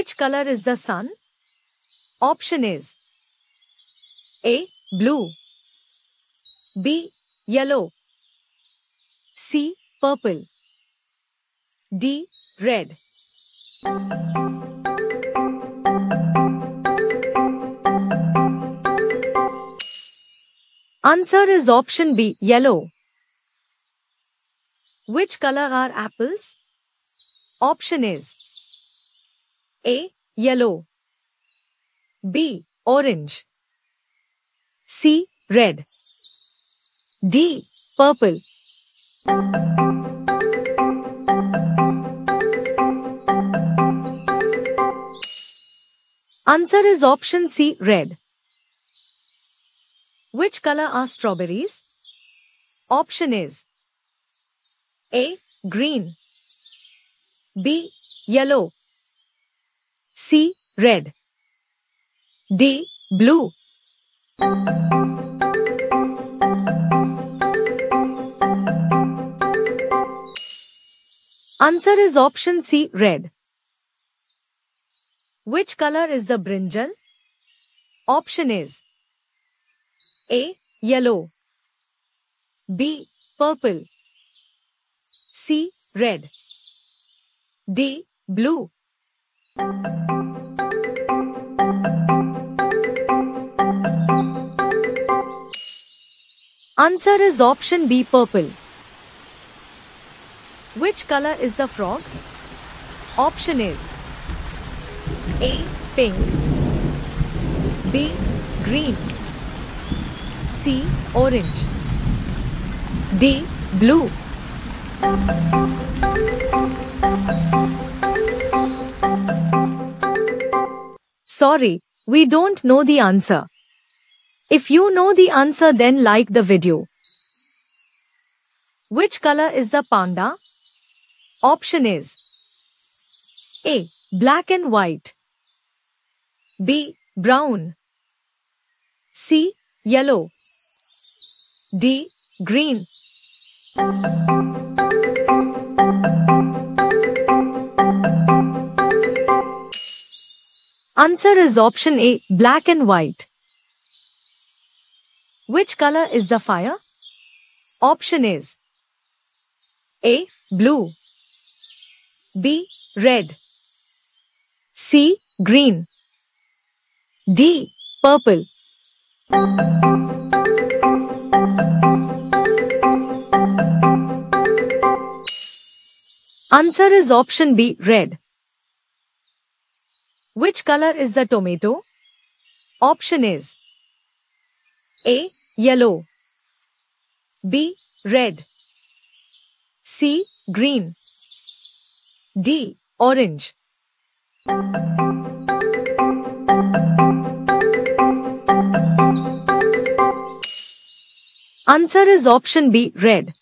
Which color is the sun? Option is A. Blue, B. Yellow, C. Purple, D. Red. Answer is option B. Yellow. Which color are apples? Option is A. Yellow, B. Orange, C. Red, D. Purple. Answer is option C. Red. Which color are strawberries? Option is A. Green, B. Yellow, C. Red, D. Blue. Answer is option C. Red. Which color is the brinjal? Option is A. Yellow, B. Purple, C. Red, D. Blue. Answer is option B. Purple. Which color is the frog? Option is A. Pink, B. Green, C. Orange, D. Blue. Sorry, we don't know the answer. If you know the answer, then like the video. Which color is the panda? Option is A. Black and white, B. Brown, C. Yellow, D. Green. Answer is option A. Black and white. Which color is the fire? Option is A. Blue, B. Red, C. Green, D. Purple. Answer is option B. Red. Which color is the tomato? Option is A. Yellow, B. Red, C. Green, D. Orange. Answer is option B. Red.